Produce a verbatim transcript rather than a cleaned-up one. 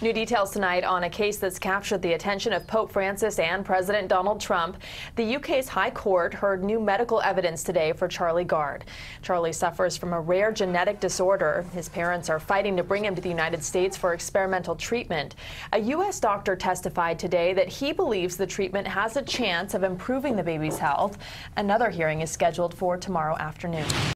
New details tonight on a case that's captured the attention of Pope Francis and President Donald Trump. The U K's High Court heard new medical evidence today for Charlie Gard. Charlie suffers from a rare genetic disorder. His parents are fighting to bring him to the United States for experimental treatment. A U S doctor testified today that he believes the treatment has a chance of improving the baby's health. Another hearing is scheduled for tomorrow afternoon.